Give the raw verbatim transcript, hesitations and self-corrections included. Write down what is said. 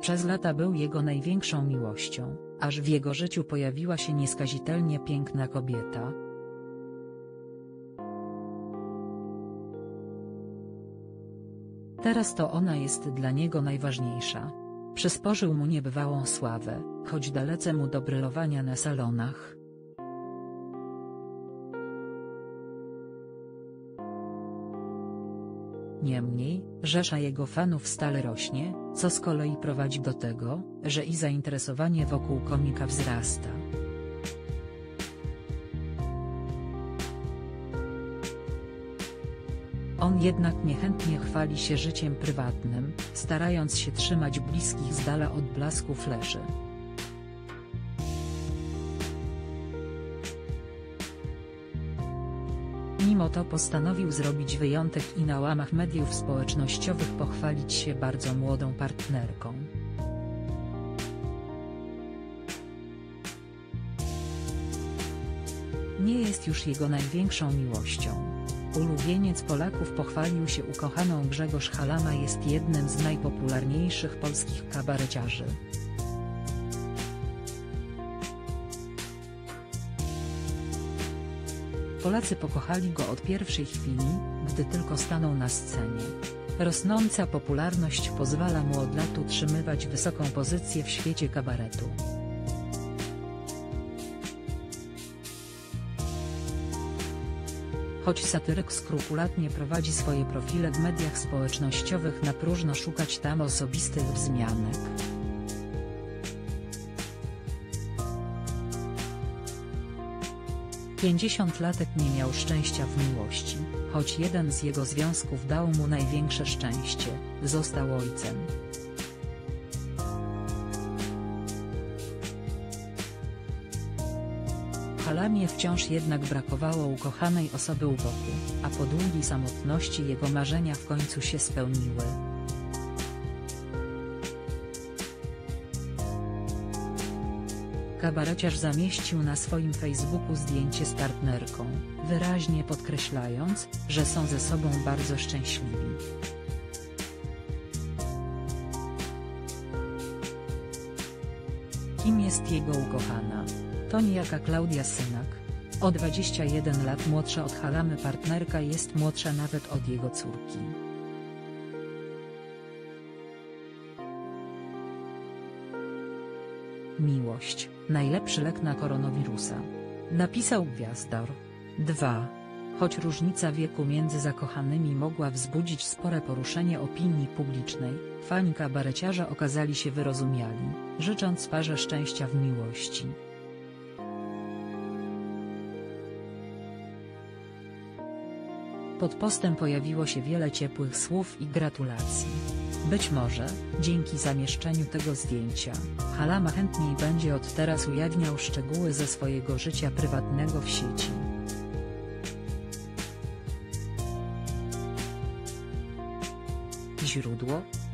Przez lata był jego największą miłością, aż w jego życiu pojawiła się nieskazitelnie piękna kobieta. Teraz to ona jest dla niego najważniejsza. Przysporzył mu niebywałą sławę, choć dalece mu do brylowania na salonach. Niemniej, rzesza jego fanów stale rośnie, co z kolei prowadzi do tego, że i zainteresowanie wokół komika wzrasta. On jednak niechętnie chwali się życiem prywatnym, starając się trzymać bliskich z dala od blasku fleszy. Mimo to postanowił zrobić wyjątek i na łamach mediów społecznościowych pochwalić się bardzo młodą partnerką. Nie jest już jego największą miłością. Ulubieniec Polaków pochwalił się ukochaną. Grzegorz Halama jest jednym z najpopularniejszych polskich kabareciarzy. Polacy pokochali go od pierwszej chwili, gdy tylko stanął na scenie. Rosnąca popularność pozwala mu od lat utrzymywać wysoką pozycję w świecie kabaretu. Choć satyryk skrupulatnie prowadzi swoje profile w mediach społecznościowych, na próżno szukać tam osobistych wzmianek. pięćdziesiątlatek nie miał szczęścia w miłości, choć jeden z jego związków dał mu największe szczęście, został ojcem. Halamie wciąż jednak brakowało ukochanej osoby u boku, a po długiej samotności jego marzenia w końcu się spełniły. Kabareciarz zamieścił na swoim Facebooku zdjęcie z partnerką, wyraźnie podkreślając, że są ze sobą bardzo szczęśliwi. Kim jest jego ukochana? To niejaka Klaudia Synak. O dwadzieścia jeden lat młodsza od Halamy partnerka jest młodsza nawet od jego córki. Miłość, najlepszy lek na koronawirusa. Napisał Gwiazdor. dwa. Choć różnica wieku między zakochanymi mogła wzbudzić spore poruszenie opinii publicznej, fani kabareciarza okazali się wyrozumiali, życząc parze szczęścia w miłości. Pod postem pojawiło się wiele ciepłych słów i gratulacji. Być może, dzięki zamieszczeniu tego zdjęcia, Halama chętniej będzie od teraz ujawniał szczegóły ze swojego życia prywatnego w sieci. Źródło: